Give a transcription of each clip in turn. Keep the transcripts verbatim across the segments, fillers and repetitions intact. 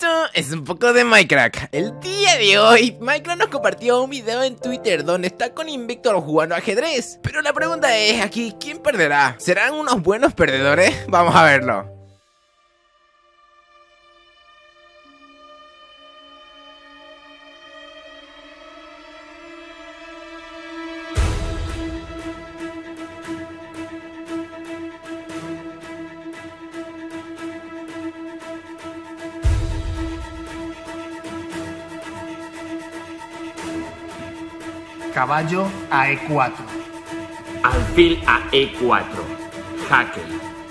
Esto es un poco de Minecraft. El día de hoy, Minecraft nos compartió un video en Twitter donde está con Invictor jugando ajedrez. Pero la pregunta es aquí, ¿quién perderá? ¿Serán unos buenos perdedores? Vamos a verlo. Caballo a e cuatro. Alfil a e cuatro. Jaque.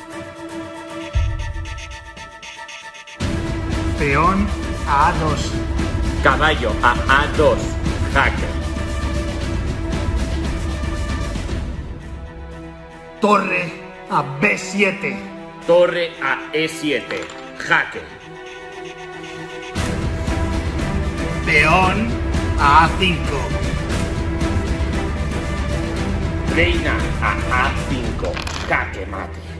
Peón a a dos. Caballo a a dos. Jaque. Torre a be siete. Torre a e siete. Jaque. Peón a a cinco. Reina a a cinco. Jaque mate.